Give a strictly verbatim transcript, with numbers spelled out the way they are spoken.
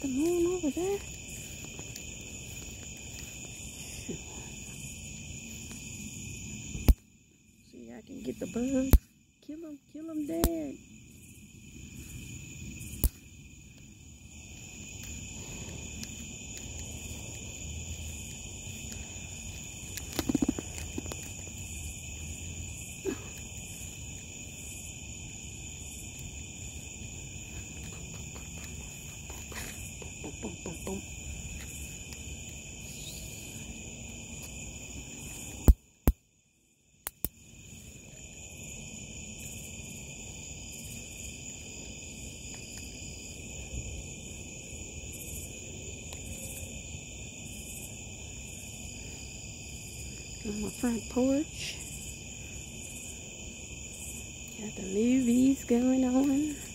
Come on over there. See, I can get the bugs. Kill them, kill them dead. Boom, boom, boom. On my front porch, got the movies going on.